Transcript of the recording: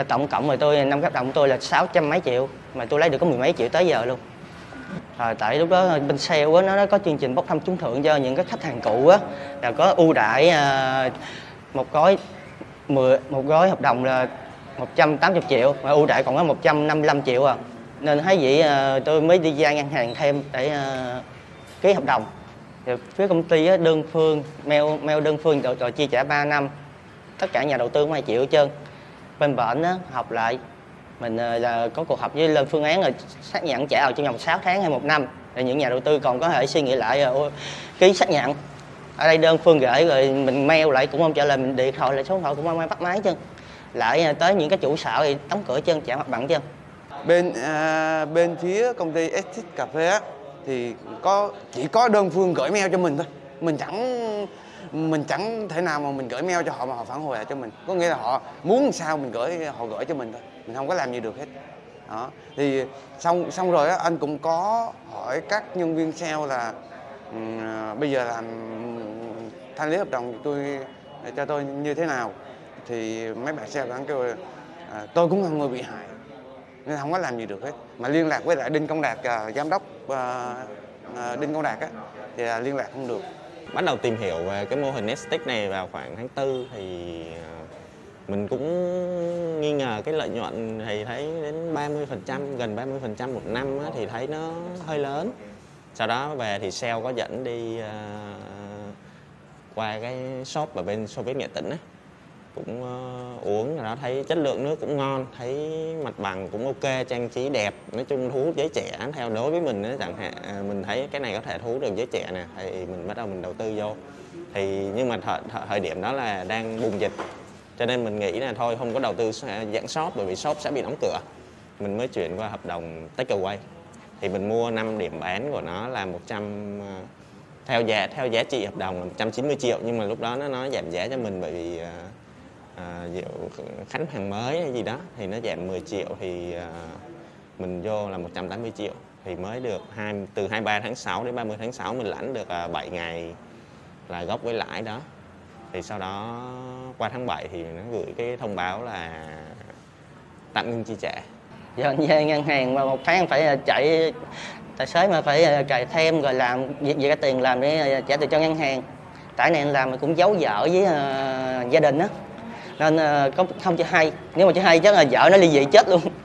Là tổng cộng mà tôi 5 hợp đồng của tôi là 600 mấy triệu, mà tôi lấy được có 10 mấy triệu tới giờ luôn. Tại lúc đó bên sale á, nó có chương trình bốc thăm trúng thưởng cho những cái khách hàng cũ á, là có ưu đãi một gói hợp đồng là 180 triệu, mà ưu đãi còn có 155 triệu à. Nên thấy vậy tôi mới đi ra ngân hàng thêm để ký hợp đồng. Thì phía công ty á, đơn phương mail đơn phương rồi chi trả 3 năm, tất cả nhà đầu tư cũng 2 triệu hết trơn. Bên bển á, học lại mình là có cuộc họp với lên phương án rồi xác nhận trả vào trong vòng 6 tháng hay 1 năm, để những nhà đầu tư còn có thể suy nghĩ lại ký xác nhận. Ở đây đơn phương gửi rồi mình mail lại cũng không trả lời, mình điện thoại lại số điện thoại cũng không ai bắt máy chân. Lại tới những cái chủ sở thì đóng cửa chân, trả mặt bằng chân. Bên phía công ty Estate Cà Phê á thì chỉ có đơn phương gửi mail cho mình thôi. Mình chẳng thể nào mà mình gửi mail cho họ mà họ phản hồi lại cho mình. Có nghĩa là họ muốn sao họ gửi cho mình thôi. Mình không có làm gì được hết. Đó. Thì xong rồi á, anh cũng có hỏi các nhân viên sale là bây giờ làm thanh lý hợp đồng cho tôi như thế nào. Thì mấy bạn sale bạn kêu tôi cũng là người bị hại nên không có làm gì được hết. Mà liên lạc với lại Đinh Công Đạt, giám đốc Đinh Công Đạt á, thì liên lạc không được. Bắt đầu tìm hiểu về cái mô hình Nestix này vào khoảng tháng 4 thì mình cũng nghi ngờ cái lợi nhuận thì thấy đến 30%, gần 30% một năm á, thì thấy nó hơi lớn. Sau đó về thì sale có dẫn đi qua cái shop ở bên Soviet Nghệ Tĩnh á, cũng uống rồi đó, thấy chất lượng nước cũng ngon, thấy mặt bằng cũng ok, trang trí đẹp, nói chung thu hút giới trẻ. Theo đối với mình đó, chẳng hạn mình thấy cái này có thể thu hút được giới trẻ nè, thì mình bắt đầu mình đầu tư vô. Thì nhưng mà thời điểm đó là đang bùng dịch, cho nên mình nghĩ là thôi không có đầu tư dạng shop, bởi vì shop sẽ bị đóng cửa. Mình mới chuyển qua hợp đồng take away. Thì mình mua 5 điểm bán của nó là 100, theo giá trị hợp đồng là 190 triệu, nhưng mà lúc đó nó giảm giá cho mình bởi vì khách hàng mới hay gì đó thì nó giảm 10 triệu thì mình vô là 180 triệu. Thì mới được từ 23 tháng 6 đến 30 tháng 6 mình lãnh được 7 ngày là gốc với lãi đó. Thì sau đó qua tháng 7 thì nó gửi cái thông báo là tạm ngưng chi trả. Giờ về ngân hàng mà 1 tháng phải chạy tài xế mà phải cày thêm rồi làm việc về cái tiền làm để trả tiền cho ngân hàng. Tại này làm mà cũng giấu vợ với gia đình á, nên không cho hay. Nếu mà cho hay chắc là vợ nó ly dị chết luôn.